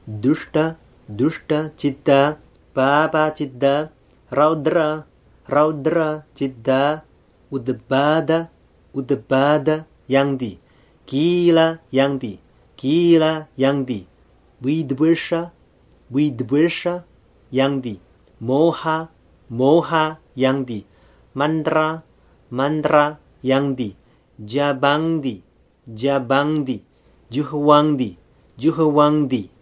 दुष्ट दुष्ट चित्त पाप चित्त रौद्र रौद्र चित्त उद्बाद उद्बाद yang di gila yang di gila yang di widvesha widvesha yang di moha moha yang di mantra mantra yang di jabang di jabang di juhwang di